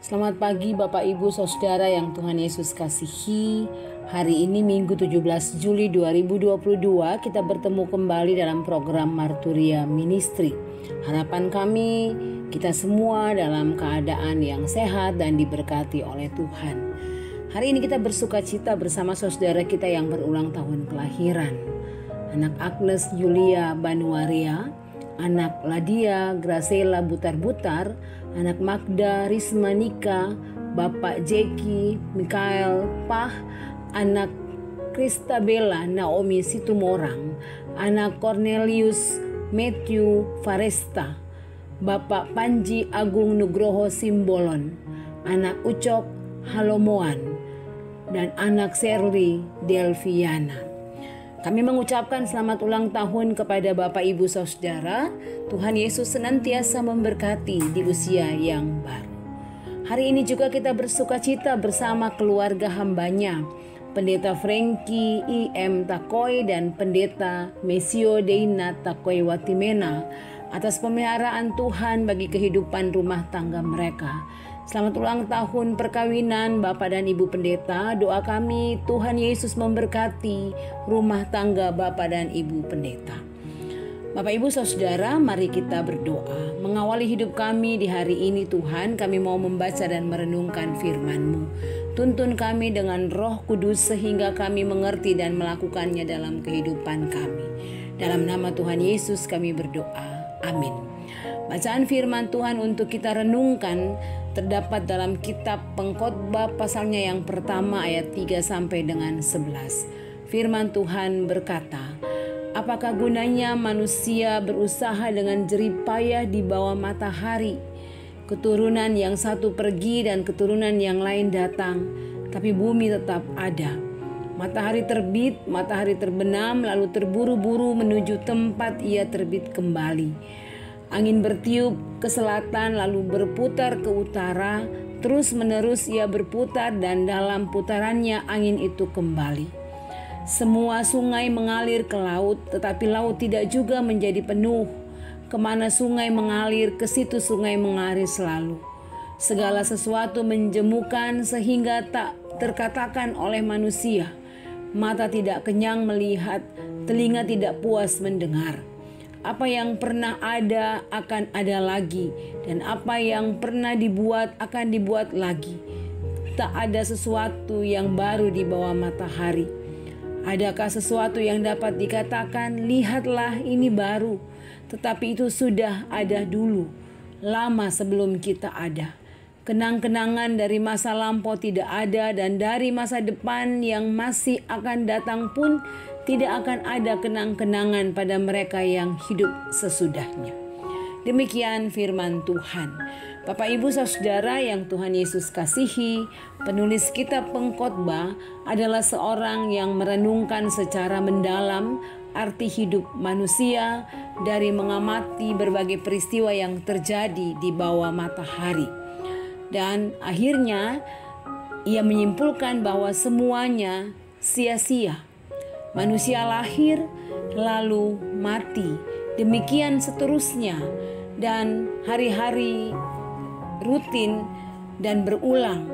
Selamat pagi Bapak Ibu Saudara yang Tuhan Yesus kasihi. Hari ini Minggu 17 Juli 2022 kita bertemu kembali dalam program Marturia Ministry. Harapan kami kita semua dalam keadaan yang sehat dan diberkati oleh Tuhan. Hari ini kita bersukacita bersama saudara kita yang berulang tahun kelahiran. Anak Agnes Yulia Banuaria, anak Ladia Gracela Butar-Butar, anak Magda Risma Nika, Bapak Jeki Mikael Pah, anak Kristabella Naomi Situmorang, anak Cornelius Matthew Faresta, Bapak Panji Agung Nugroho Simbolon, anak Ucok Halomoan, dan anak Serli Delviana. Kami mengucapkan selamat ulang tahun kepada Bapak Ibu Saudara. Tuhan Yesus senantiasa memberkati di usia yang baru. Hari ini juga kita bersukacita bersama keluarga hambanya, Pendeta Frankie I.M. Takoy dan Pendeta Mesio Deina Takoy Watimena, atas pemeliharaan Tuhan bagi kehidupan rumah tangga mereka. Selamat ulang tahun perkawinan Bapak dan Ibu Pendeta. Doa kami Tuhan Yesus memberkati rumah tangga Bapak dan Ibu Pendeta. Bapak Ibu Saudara, mari kita berdoa. Mengawali hidup kami di hari ini Tuhan, kami mau membaca dan merenungkan firman-Mu. Tuntun kami dengan Roh Kudus sehingga kami mengerti dan melakukannya dalam kehidupan kami. Dalam nama Tuhan Yesus kami berdoa. Amin. Bacaan firman Tuhan untuk kita renungkan terdapat dalam kitab Pengkhotbah pasalnya yang pertama ayat 3 sampai dengan 11. Firman Tuhan berkata, "Apakah gunanya manusia berusaha dengan jerih payah di bawah matahari? Keturunan yang satu pergi dan keturunan yang lain datang, tapi bumi tetap ada. Matahari terbit, matahari terbenam, lalu terburu-buru menuju tempat ia terbit kembali. Angin bertiup ke selatan lalu berputar ke utara, terus menerus ia berputar dan dalam putarannya angin itu kembali. Semua sungai mengalir ke laut, tetapi laut tidak juga menjadi penuh. Kemana sungai mengalir, ke situ sungai mengalir selalu. Segala sesuatu menjemukan sehingga tak terkatakan oleh manusia. Mata tidak kenyang melihat, telinga tidak puas mendengar. Apa yang pernah ada akan ada lagi, dan apa yang pernah dibuat akan dibuat lagi. Tak ada sesuatu yang baru di bawah matahari. Adakah sesuatu yang dapat dikatakan, lihatlah ini baru, tetapi itu sudah ada dulu, lama sebelum kita ada. Kenang-kenangan dari masa lampau tidak ada, dan dari masa depan yang masih akan datang pun tidak akan ada kenang-kenangan pada mereka yang hidup sesudahnya." Demikian firman Tuhan. Bapak Ibu Saudara yang Tuhan Yesus kasihi, penulis kitab Pengkhotbah adalah seorang yang merenungkan secara mendalam arti hidup manusia dari mengamati berbagai peristiwa yang terjadi di bawah matahari. Dan akhirnya ia menyimpulkan bahwa semuanya sia-sia. Manusia lahir lalu mati, demikian seterusnya, dan hari-hari rutin dan berulang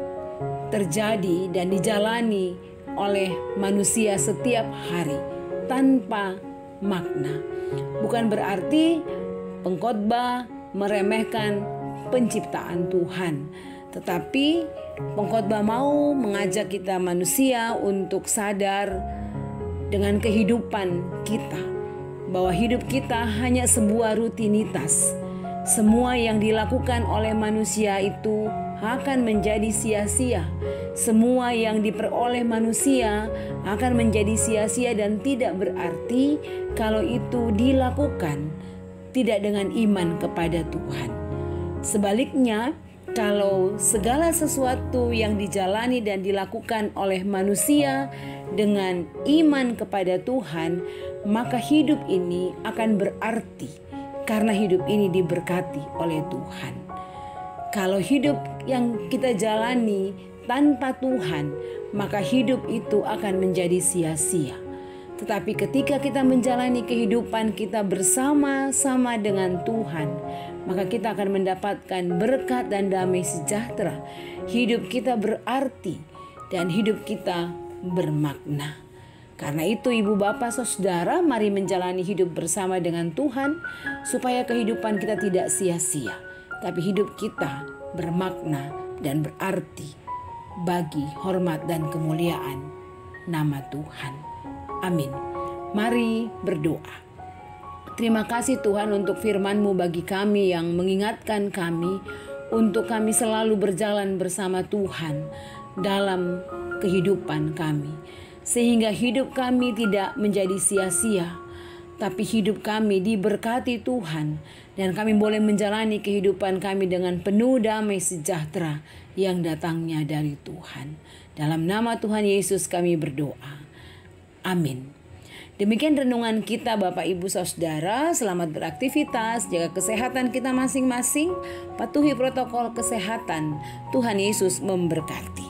terjadi dan dijalani oleh manusia setiap hari tanpa makna. Bukan berarti pengkhotbah meremehkan penciptaan Tuhan, tetapi pengkhotbah mau mengajak kita manusia untuk sadar dengan kehidupan kita, bahwa hidup kita hanya sebuah rutinitas. Semua yang dilakukan oleh manusia itu akan menjadi sia-sia. Semua yang diperoleh manusia akan menjadi sia-sia dan tidak berarti kalau itu dilakukan tidak dengan iman kepada Tuhan. Sebaliknya, kalau segala sesuatu yang dijalani dan dilakukan oleh manusia dengan iman kepada Tuhan, maka hidup ini akan berarti karena hidup ini diberkati oleh Tuhan. Kalau hidup yang kita jalani tanpa Tuhan, maka hidup itu akan menjadi sia-sia. Tetapi ketika kita menjalani kehidupan kita bersama-sama dengan Tuhan, maka kita akan mendapatkan berkat dan damai sejahtera. Hidup kita berarti dan hidup kita bermakna. Karena itu ibu bapak saudara, mari menjalani hidup bersama dengan Tuhan supaya kehidupan kita tidak sia-sia, tapi hidup kita bermakna dan berarti bagi hormat dan kemuliaan nama Tuhan. Amin. Mari berdoa. Terima kasih Tuhan untuk firman-Mu bagi kami yang mengingatkan kami untuk kami selalu berjalan bersama Tuhan dalam kehidupan kami. Sehingga hidup kami tidak menjadi sia-sia, tapi hidup kami diberkati Tuhan. Dan kami boleh menjalani kehidupan kami dengan penuh damai sejahtera yang datangnya dari Tuhan. Dalam nama Tuhan Yesus kami berdoa. Amin. Demikian renungan kita Bapak Ibu Saudara. Selamat beraktivitas, jaga kesehatan kita masing-masing, patuhi protokol kesehatan. Tuhan Yesus memberkati.